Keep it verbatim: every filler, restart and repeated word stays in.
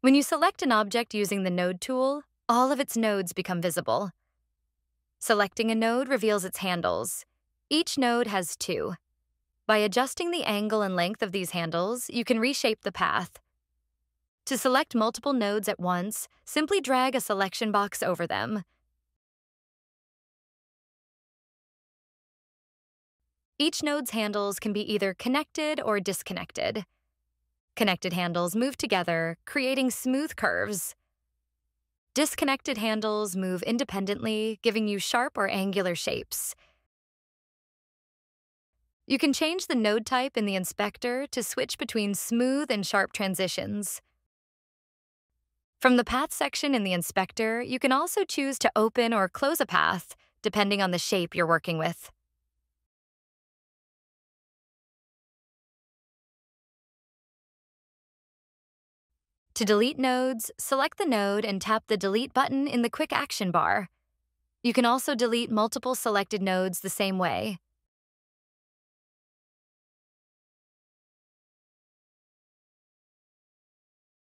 When you select an object using the Node tool, all of its nodes become visible. Selecting a node reveals its handles. Each node has two. By adjusting the angle and length of these handles, you can reshape the path. To select multiple nodes at once, simply drag a selection box over them. Each node's handles can be either connected or disconnected. Connected handles move together, creating smooth curves. Disconnected handles move independently, giving you sharp or angular shapes. You can change the node type in the inspector to switch between smooth and sharp transitions. From the Path section in the inspector, you can also choose to open or close a path, depending on the shape you're working with. To delete nodes, select the node and tap the Delete button in the Quick Action bar. You can also delete multiple selected nodes the same way.